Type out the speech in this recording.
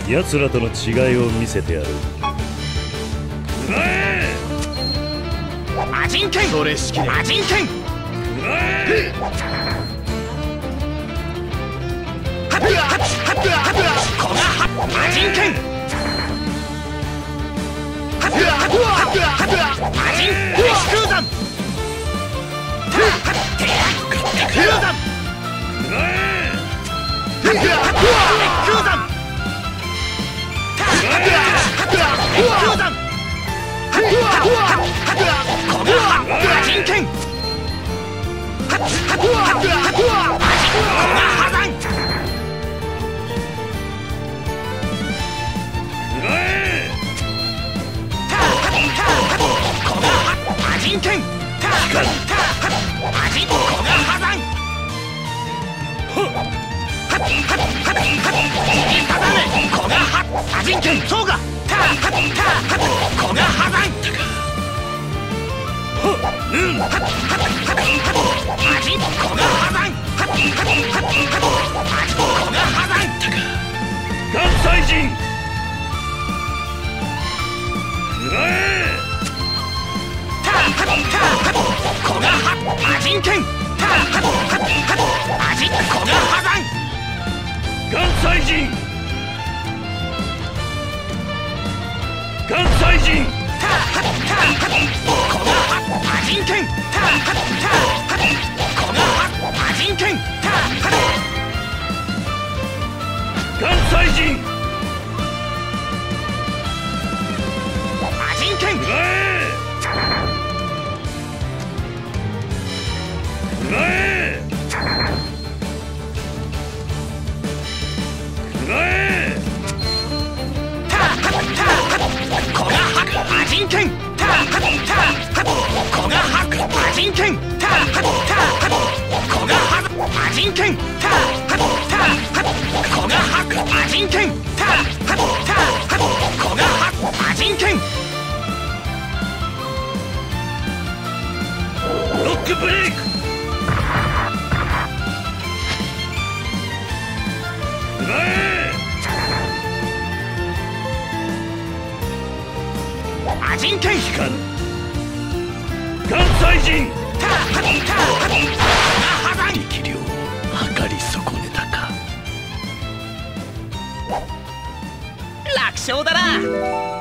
奴らとの違いを見せてやる。 魔人剣、 それしきれ。 魔人剣、魔人剣、魔人鉄空山、鉄空山、鉄空山、鉄空山、魔人剣、破山、魔人剣、魔人古賀破山、魔人剣そうが古賀破山、魔人古賀破山、古賀破山、 関西人魔人剣、魔人古賀破山、 関西人関西人魔人剣、魔人剣、 関西人魔人剣、魔人剣、古賀魔人剣、古賀魔人剣、古賀魔人剣、古賀魔人剣、 ロックブレイク魔人剣、 関西人力量を測り損ねたか。 楽勝だな。